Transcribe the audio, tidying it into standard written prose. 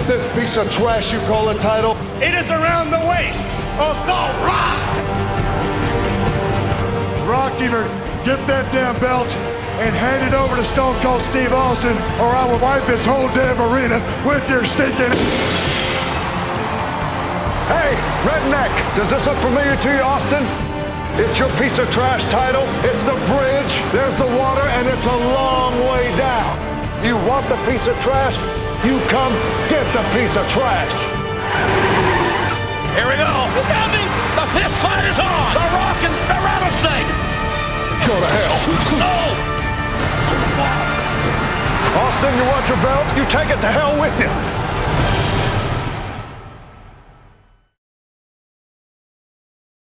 want this piece of trash you call a title? It is around the waist of The Rock! Rock, either get that damn belt and hand it over to Stone Cold Steve Austin, or I will wipe this whole damn arena with your stinking... Hey, redneck, does this look familiar to you, Austin? It's your piece of trash title. It's the bridge, there's the water, and it's a long way down. You want the piece of trash? You come get the piece of trash. Here we go. Look at me. The fist fight is on. The Rock and the Rattlesnake. Go to hell. No. Austin, you want your belt? You take it to hell with you.